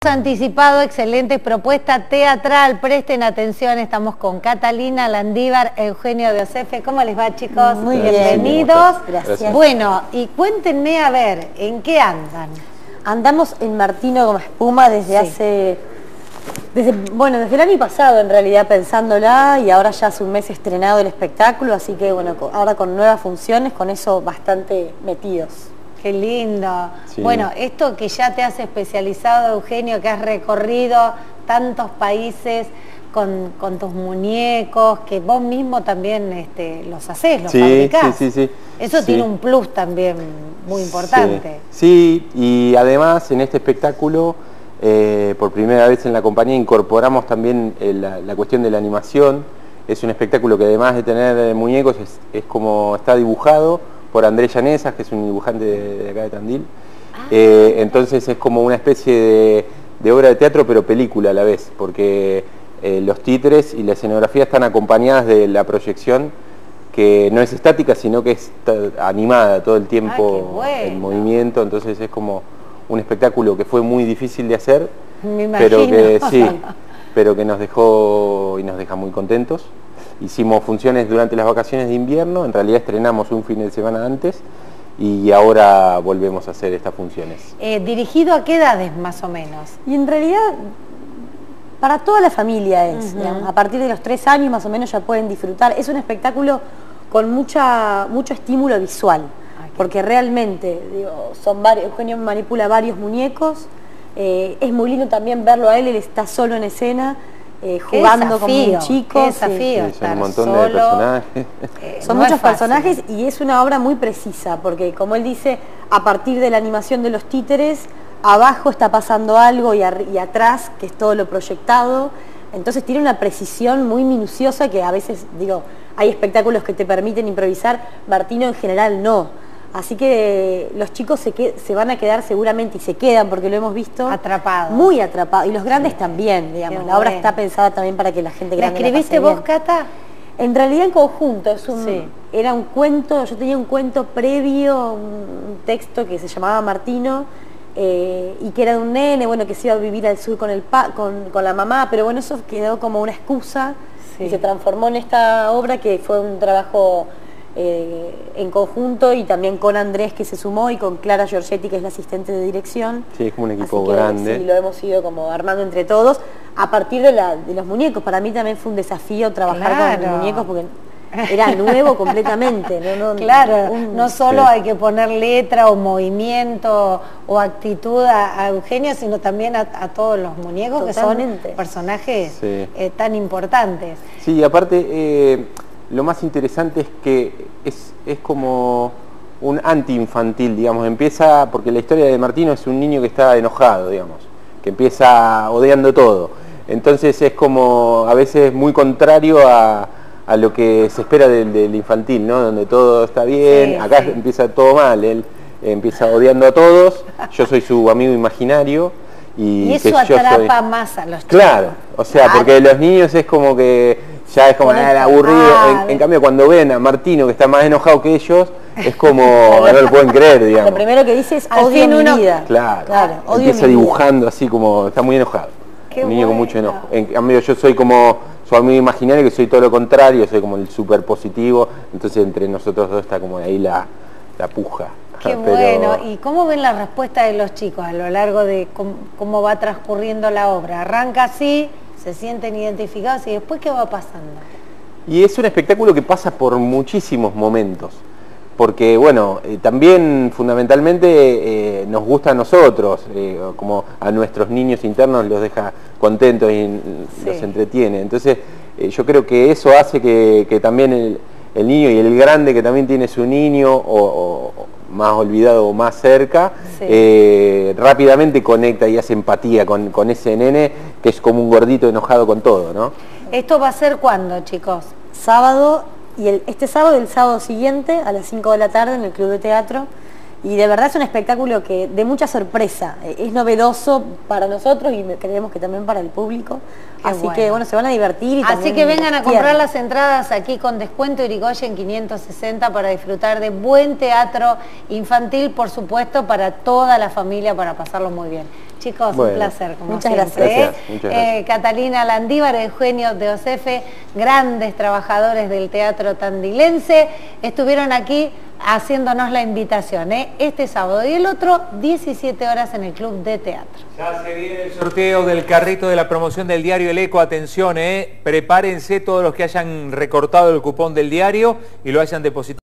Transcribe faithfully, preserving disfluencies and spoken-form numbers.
Anticipado, excelente propuesta teatral. Presten atención, estamos con Catalina Landívar, Eugenio de Osefe. ¿Cómo les va, chicos? Muy bienvenidos. Bien. Gracias. Bueno, y cuéntenme, a ver, ¿en qué andan? Andamos en Martino Goma Espuma desde sí. hace... Desde, bueno, desde el año pasado en realidad pensándola, y ahora ya hace un mes estrenado el espectáculo, así que bueno, ahora con nuevas funciones, con eso bastante metidos. Qué lindo. Sí. Bueno, esto que ya te has especializado, Eugenio, que has recorrido tantos países con, con tus muñecos, que vos mismo también este, los hacés, los sí, fabricás. Sí, sí, sí. Eso sí. tiene un plus también muy importante. Sí, sí, y además en este espectáculo, eh, por primera vez en la compañía, incorporamos también eh, la, la cuestión de la animación. Es un espectáculo que además de tener eh, muñecos, es, es como está dibujado por Andrés Llanesas, que es un dibujante de, de acá de Tandil. Ah, eh, entonces es como una especie de, de obra de teatro, pero película a la vez, porque eh, los títeres y la escenografía están acompañadas de la proyección, que no es estática, sino que es animada todo el tiempo, ah, bueno. en movimiento. Entonces es como un espectáculo que fue muy difícil de hacer, Me pero imagino. que sí, pero que nos dejó y nos deja muy contentos. Hicimos funciones durante las vacaciones de invierno, en realidad estrenamos un fin de semana antes y ahora volvemos a hacer estas funciones. Eh, ¿Dirigido a qué edades más o menos? Y en realidad para toda la familia es, Uh-huh. digamos, a partir de los tres años más o menos ya pueden disfrutar. Es un espectáculo con mucha, mucho estímulo visual, Ay, porque realmente digo, son varios, Eugenio manipula varios muñecos, eh, es muy lindo también verlo a él, él está solo en escena, Eh, jugando como un chico. Qué desafío, sí, son un montón solo, de personajes. Eh, son no muchos es fácil. personajes y es una obra muy precisa, porque como él dice, a partir de la animación de los títeres, abajo está pasando algo y, y atrás, que es todo lo proyectado. Entonces tiene una precisión muy minuciosa que a veces, digo, hay espectáculos que te permiten improvisar, Martino en general no. Así que los chicos se, que, se van a quedar seguramente, y se quedan porque lo hemos visto, atrapados. Muy atrapados. Y los grandes también, digamos. Qué la obra bueno. está pensada también para que la gente ¿La grande escribiste la pase vos, bien. Cata? En realidad en conjunto, es un, Sí. era un cuento, yo tenía un cuento previo, un texto que se llamaba Martino, eh, y que era de un nene, bueno, que se iba a vivir al sur con, el pa, con, con la mamá, pero bueno, eso quedó como una excusa, Sí. y se transformó en esta obra que fue un trabajo eh, en conjunto, y también con Andrés, que se sumó, y con Clara Giorgetti, que es la asistente de dirección. Sí, es como un equipo Así que, grande. Sí, lo hemos ido como armando entre todos, a partir de, la, de los muñecos. Para mí también fue un desafío trabajar Claro. con los muñecos, porque era nuevo completamente. No, no, Claro, un, no solo sí. hay que poner letra o movimiento o actitud a, a Eugenio, sino también a, a todos los muñecos, Totalmente. que son personajes Sí. eh, tan importantes. Sí, y aparte, eh, lo más interesante es que es, es como un anti-infantil, digamos. Empieza, porque la historia de Martino es un niño que está enojado, digamos, que empieza odiando todo. Entonces es como a veces muy contrario a, a lo que se espera del, del infantil, ¿no? Donde todo está bien, Sí, acá sí. empieza todo mal, él empieza odiando a todos, yo soy su amigo imaginario. Y, Y eso que yo atrapa soy... más a los chicos. Claro, o sea, Claro. porque los niños es como que ya es como Conectan ah, aburrido. más. En, en cambio, cuando ven a Martino, que está más enojado que ellos, es como no lo pueden creer, digamos. Lo primero que dice es Al odio fin mi uno- vida. Claro, Claro, odio empieza mi vida. dibujando así como, está muy enojado. Qué Un niño con bueno. mucho enojo. En cambio, yo soy como su amigo imaginario, que soy todo lo contrario, soy como el súper positivo. Entonces, entre nosotros dos está como ahí la, la puja. Qué Pero- bueno. ¿Y cómo ven la respuesta de los chicos a lo largo de cómo, cómo va transcurriendo la obra? Arranca así, se sienten identificados, y después, ¿qué va pasando? Y es un espectáculo que pasa por muchísimos momentos, porque bueno, eh, también fundamentalmente eh, nos gusta a nosotros, eh, como a nuestros niños internos los deja contentos y Sí. los entretiene. Entonces eh, yo creo que eso hace que, que también el, el niño y el grande que también tiene su niño, o, o más olvidado o más cerca, Sí. eh, rápidamente conecta y hace empatía con, con ese nene que es como un gordito enojado con todo, ¿no? ¿Esto va a ser cuándo, chicos? Sábado, y el, este sábado y el sábado siguiente, a las cinco de la tarde, en el Club de Teatro. Y de verdad es un espectáculo que de mucha sorpresa, eh, es novedoso para nosotros y creemos que también para el público. Qué Así bueno. que bueno, se van a divertir. Y Así también que vengan a tierno. comprar las entradas aquí con descuento Irigoyen quinientos sesenta para disfrutar de buen teatro infantil, por supuesto, para toda la familia, para pasarlo muy bien. Chicos, Bueno, un placer, como muchas siempre. gracias. ¿eh? Muchas gracias. Eh, Catalina Landívar, Eugenio de Osefe, grandes trabajadores del teatro tandilense, estuvieron aquí haciéndonos la invitación, ¿eh? Este sábado y el otro, diecisiete horas en el Club de Teatro. Ya se viene el sorteo del carrito de la promoción del diario El Eco. Atención, ¿eh? Prepárense todos los que hayan recortado el cupón del diario y lo hayan depositado.